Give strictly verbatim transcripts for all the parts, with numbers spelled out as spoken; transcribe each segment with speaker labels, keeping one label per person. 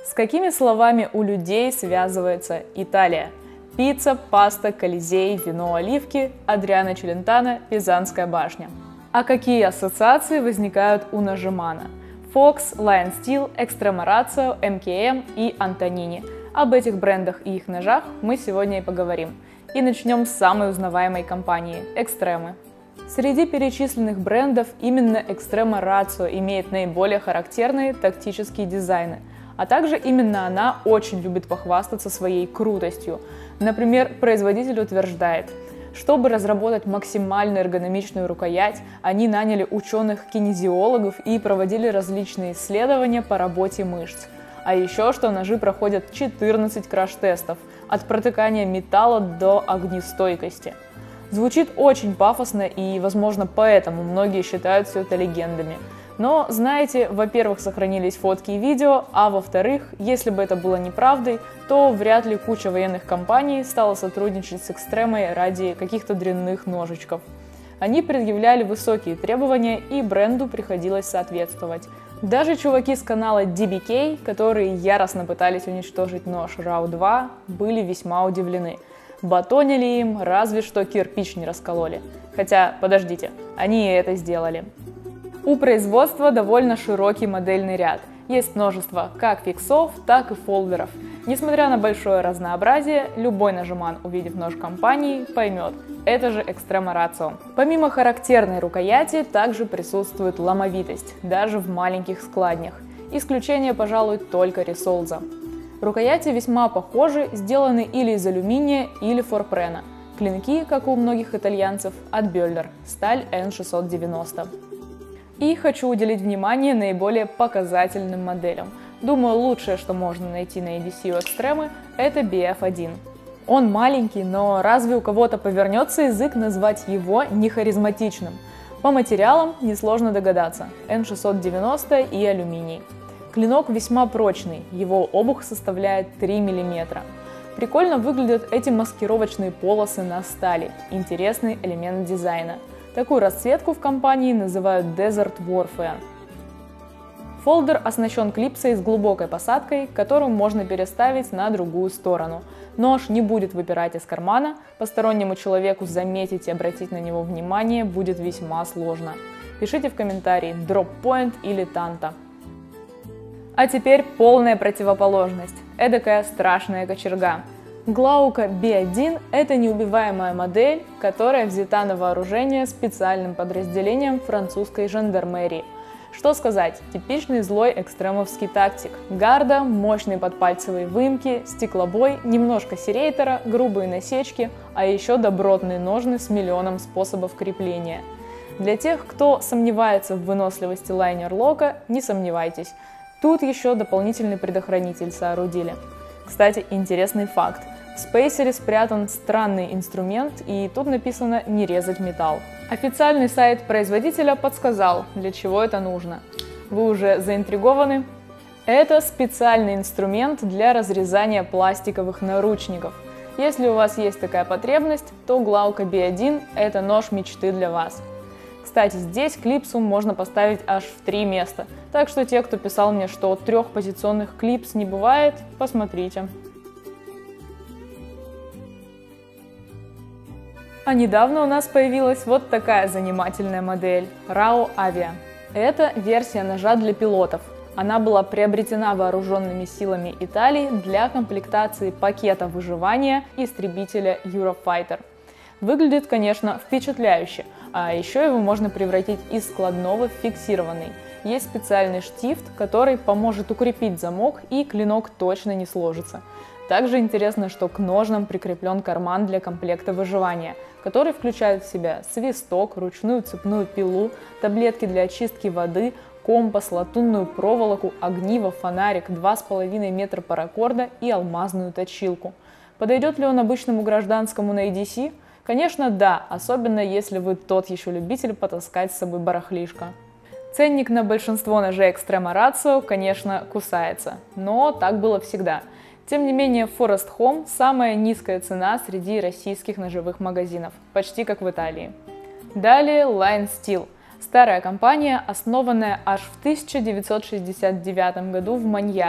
Speaker 1: С какими словами у людей связывается Италия? Пицца, паста, Колизей, вино, оливки, Адриано Челентано, Пизанская башня. А какие ассоциации возникают у нажимана? Fox, Lion Steel, Extrema Ratio, эм ка эм и Антонини. Об этих брендах и их ножах мы сегодня и поговорим. И начнем с самой узнаваемой компании – Экстремы. Среди перечисленных брендов именно Extrema Ratio имеет наиболее характерные тактические дизайны, а также именно она очень любит похвастаться своей крутостью. Например, производитель утверждает, чтобы разработать максимально эргономичную рукоять, они наняли ученых-кинезиологов и проводили различные исследования по работе мышц. А еще что ножи проходят четырнадцать краш-тестов, от протыкания металла до огнестойкости. Звучит очень пафосно, и, возможно, поэтому многие считают все это легендами. Но, знаете, во-первых, сохранились фотки и видео, а во-вторых, если бы это было неправдой, то вряд ли куча военных компаний стала сотрудничать с Экстремой ради каких-то дрянных ножичков. Они предъявляли высокие требования, и бренду приходилось соответствовать. Даже чуваки с канала ди би кей, которые яростно пытались уничтожить нож рау два, были весьма удивлены. Батонили им, разве что кирпич не раскололи. Хотя, подождите, они и это сделали. У производства довольно широкий модельный ряд. Есть множество как фиксов, так и фолдеров. Несмотря на большое разнообразие, любой нажиман, увидев нож компании, поймет – это же Extrema Ratio. Помимо характерной рукояти, также присутствует ломовитость, даже в маленьких складнях. Исключение, пожалуй, только Рисолза. Рукояти весьма похожи, сделаны или из алюминия, или форпрена. Клинки, как у многих итальянцев, от Бёллер, сталь эн шестьсот девяносто. И хочу уделить внимание наиболее показательным моделям. Думаю, лучшее, что можно найти на и ди си у Экстремы, это би эф один. Он маленький, но разве у кого-то повернется язык назвать его нехаризматичным? По материалам несложно догадаться – эн шестьсот девяносто и алюминий. Клинок весьма прочный, его обух составляет три миллиметра. Прикольно выглядят эти маскировочные полосы на стали, интересный элемент дизайна. Такую расцветку в компании называют Desert Warfare. Фолдер оснащен клипсой с глубокой посадкой, которую можно переставить на другую сторону. Нож не будет выпирать из кармана, постороннему человеку заметить и обратить на него внимание будет весьма сложно. Пишите в комментарии Drop Point или Tanto. А теперь полная противоположность, эдакая страшная кочерга. Glauca би один – это неубиваемая модель, которая взята на вооружение специальным подразделением французской жандармерии. Что сказать, типичный злой экстремовский тактик. Гарда, мощные подпальцевые выемки, стеклобой, немножко серейтера, грубые насечки, а еще добротные ножны с миллионом способов крепления. Для тех, кто сомневается в выносливости лайнер-лока, не сомневайтесь. Тут еще дополнительный предохранитель соорудили. Кстати, интересный факт. В спейсере спрятан странный инструмент, и тут написано «не резать металл». Официальный сайт производителя подсказал, для чего это нужно. Вы уже заинтригованы? Это специальный инструмент для разрезания пластиковых наручников. Если у вас есть такая потребность, то Glauca би один – это нож мечты для вас. Кстати, здесь клипсу можно поставить аж в три места, так что те, кто писал мне, что трехпозиционных клипс не бывает, посмотрите. А недавно у нас появилась вот такая занимательная модель – рау Avia. Это версия ножа для пилотов. Она была приобретена вооруженными силами Италии для комплектации пакета выживания истребителя Eurofighter. Выглядит, конечно, впечатляюще, а еще его можно превратить из складного в фиксированный. Есть специальный штифт, который поможет укрепить замок, и клинок точно не сложится. Также интересно, что к ножнам прикреплен карман для комплекта выживания, который включает в себя свисток, ручную цепную пилу, таблетки для очистки воды, компас, латунную проволоку, огниво, фонарик, два с половиной метра паракорда и алмазную точилку. Подойдет ли он обычному гражданскому на и ди си? Конечно, да, особенно если вы тот еще любитель потаскать с собой барахлишко. Ценник на большинство ножей Extrema Ratio, конечно, кусается, но так было всегда. Тем не менее, Forest Home – самая низкая цена среди российских ножевых магазинов, почти как в Италии. Далее Lion Steel – старая компания, основанная аж в тысяча девятьсот шестьдесят девятом году в Маньяго.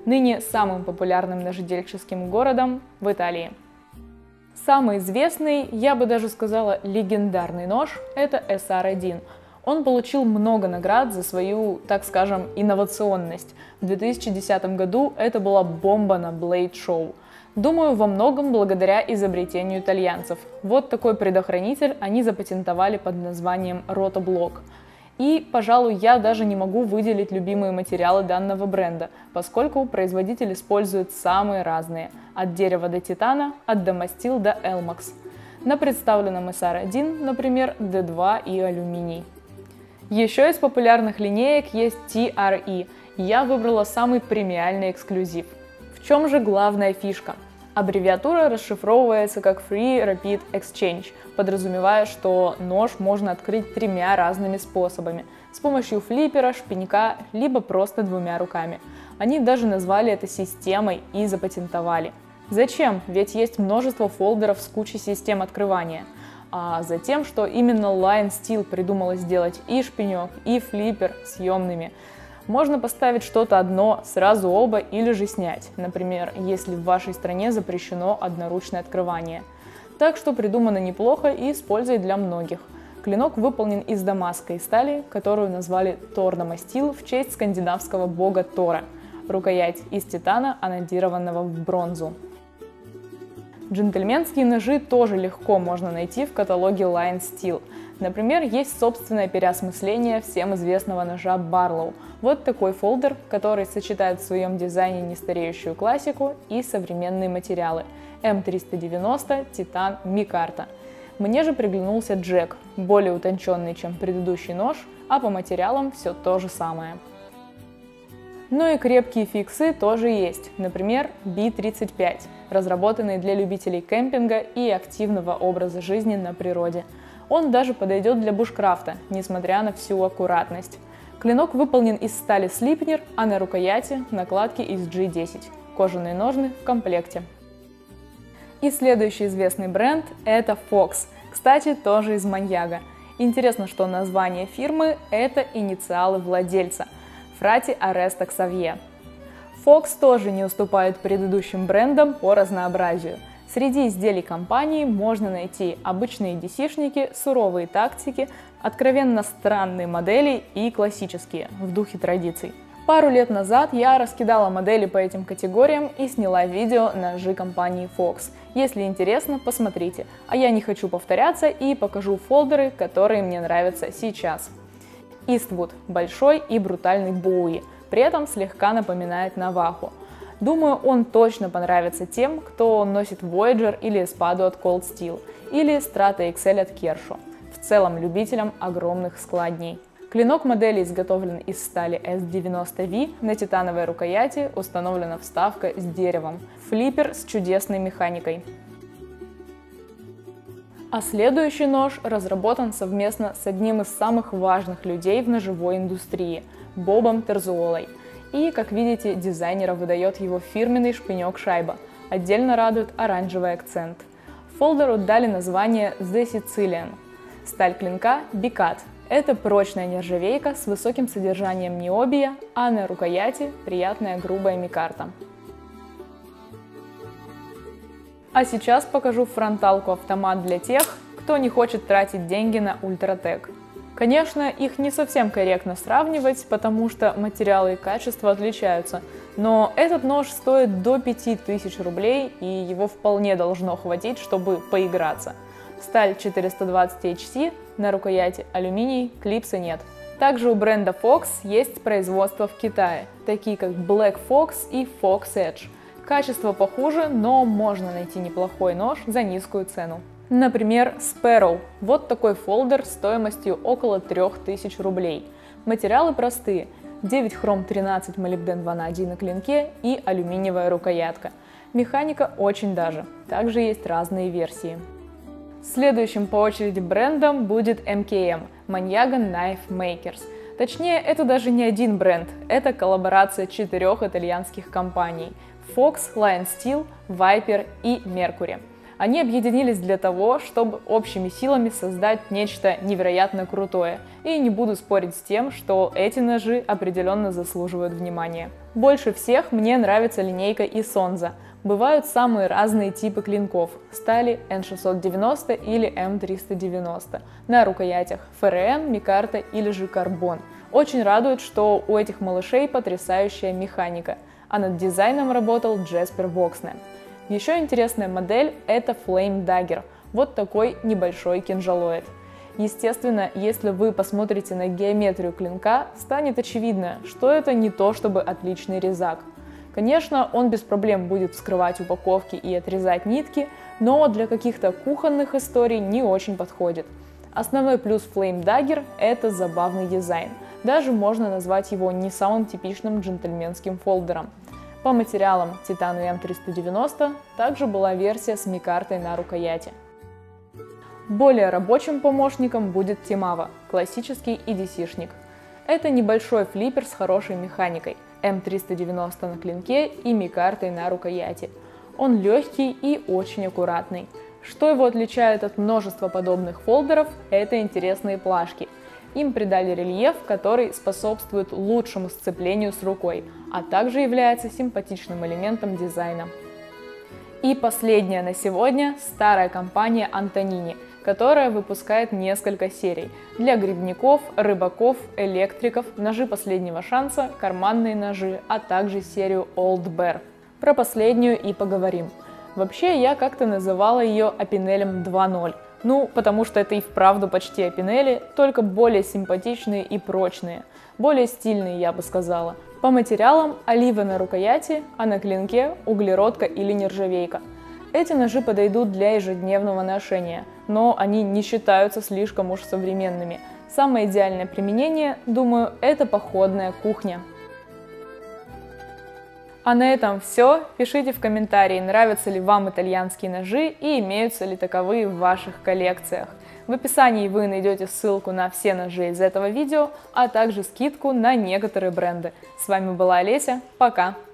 Speaker 1: ныне самым популярным ножедельческим городом в Италии. Самый известный, я бы даже сказала, легендарный нож – это эс ар один. Он получил много наград за свою, так скажем, инновационность. В две тысячи десятом году это была бомба на Blade Show. Думаю, во многом благодаря изобретению итальянцев. Вот такой предохранитель они запатентовали под названием Rotoblok. И, пожалуй, я даже не могу выделить любимые материалы данного бренда, поскольку производитель использует самые разные – от дерева до титана, от Damasteel до Elmax. На представленном эс ар один, например, дэ два и алюминий. Еще из популярных линеек есть ти ар и. Я выбрала самый премиальный эксклюзив. В чем же главная фишка? Аббревиатура расшифровывается как Free Rapid Exchange, подразумевая, что нож можно открыть тремя разными способами – с помощью флиппера, шпинька, либо просто двумя руками. Они даже назвали это системой и запатентовали. Зачем? Ведь есть множество фолдеров с кучей систем открывания. А затем, что именно Lion Steel придумала сделать и шпинек, и флиппер съемными. Можно поставить что-то одно, сразу оба или же снять, например, если в вашей стране запрещено одноручное открывание. Так что придумано неплохо и используют для многих. Клинок выполнен из дамасской стали, которую назвали Thor Damasteel в честь скандинавского бога Тора. Рукоять из титана, анодированного в бронзу. Джентльменские ножи тоже легко можно найти в каталоге Lion Steel. Например, есть собственное переосмысление всем известного ножа Barlow. Вот такой фолдер, который сочетает в своем дизайне нестареющую классику и современные материалы. эм триста девяносто, титан, микарта. Мне же приглянулся Джек, более утонченный, чем предыдущий нож, а по материалам все то же самое. Ну и крепкие фиксы тоже есть, например, би тридцать пять, разработанный для любителей кемпинга и активного образа жизни на природе. Он даже подойдет для бушкрафта, несмотря на всю аккуратность. Клинок выполнен из стали Sleipnir, а на рукояти накладки из джи десять. Кожаные ножны в комплекте. И следующий известный бренд – это Fox. Кстати, тоже из Маньяго. Интересно, что название фирмы – это инициалы владельца – Frati Aresta Xavier. Fox тоже не уступает предыдущим брендам по разнообразию. Среди изделий компании можно найти обычные ди си-шники, суровые тактики, откровенно странные модели и классические, в духе традиций. Пару лет назад я раскидала модели по этим категориям и сняла видео ножи компании Fox. Если интересно, посмотрите. А я не хочу повторяться и покажу фолдеры, которые мне нравятся сейчас. Eastwood – большой и брутальный Боуи, при этом слегка напоминает Наваху. Думаю, он точно понравится тем, кто носит Voyager или Espadо от Cold Steel, или Strata икс эль от Kershaw, в целом любителям огромных складней. Клинок модели изготовлен из стали эс девяносто ви, на титановой рукояти установлена вставка с деревом, флиппер с чудесной механикой. А следующий нож разработан совместно с одним из самых важных людей в ножевой индустрии – Бобом Терзуолой. И, как видите, дизайнера выдает его фирменный шпинек-шайба. Отдельно радует оранжевый акцент. Фолдеру дали название The Sicilian. Сталь клинка – Bicat. Это прочная нержавейка с высоким содержанием ниобия, а на рукояти – приятная грубая микарта. А сейчас покажу фронталку-автомат для тех, кто не хочет тратить деньги на ультратек. Конечно, их не совсем корректно сравнивать, потому что материалы и качество отличаются, но этот нож стоит до пяти тысяч рублей, и его вполне должно хватить, чтобы поиграться. Сталь четыреста двадцать эйч си, на рукояти алюминий, клипса нет. Также у бренда Fox есть производство в Китае, такие как Black Fox и Fox Edge. Качество похуже, но можно найти неплохой нож за низкую цену. Например, Sparrow. Вот такой фолдер стоимостью около трёх тысяч рублей. Материалы простые. девять хром тринадцать молибден ванадий на клинке и алюминиевая рукоятка. Механика очень даже. Также есть разные версии. Следующим по очереди брендом будет эм кей эм – Manyaga Knife Makers. Точнее, это даже не один бренд, это коллаборация четырех итальянских компаний – Fox, Lion Steel, Viper и Mercury. Они объединились для того, чтобы общими силами создать нечто невероятно крутое. И не буду спорить с тем, что эти ножи определенно заслуживают внимания. Больше всех мне нравится линейка Исонза. Бывают самые разные типы клинков – стали эн шестьсот девяносто или эм триста девяносто, на рукоятях эф эр эм, микарта или же карбон. Очень радует, что у этих малышей потрясающая механика, а над дизайном работал Джеспер Воксне. Еще интересная модель – это Flame Dagger, вот такой небольшой кинжалоид. Естественно, если вы посмотрите на геометрию клинка, станет очевидно, что это не то чтобы отличный резак. Конечно, он без проблем будет вскрывать упаковки и отрезать нитки, но для каких-то кухонных историй не очень подходит. Основной плюс Flame Dagger – это забавный дизайн. Даже можно назвать его не самым типичным джентльменским фолдером. По материалам Титану эм триста девяносто также была версия с микартой на рукояти. Более рабочим помощником будет Тимава, классический и ди си-шник. Это небольшой флиппер с хорошей механикой, эм триста девяносто на клинке и микартой на рукояти. Он легкий и очень аккуратный. Что его отличает от множества подобных фолдеров, это интересные плашки. Им придали рельеф, который способствует лучшему сцеплению с рукой, а также является симпатичным элементом дизайна. И последняя на сегодня – старая компания Антонини, которая выпускает несколько серий для грибников, рыбаков, электриков, ножи последнего шанса, карманные ножи, а также серию Old Bear. Про последнюю и поговорим. Вообще, я как-то называла ее Опинелем два ноль. Ну, потому что это и вправду почти опинели, только более симпатичные и прочные. Более стильные, я бы сказала. По материалам олива на рукояти, а на клинке углеродка или нержавейка. Эти ножи подойдут для ежедневного ношения, но они не считаются слишком уж современными. Самое идеальное применение, думаю, это походная кухня. А на этом все. Пишите в комментарии, нравятся ли вам итальянские ножи и имеются ли таковые в ваших коллекциях. В описании вы найдете ссылку на все ножи из этого видео, а также скидку на некоторые бренды. С вами была Олеся. Пока!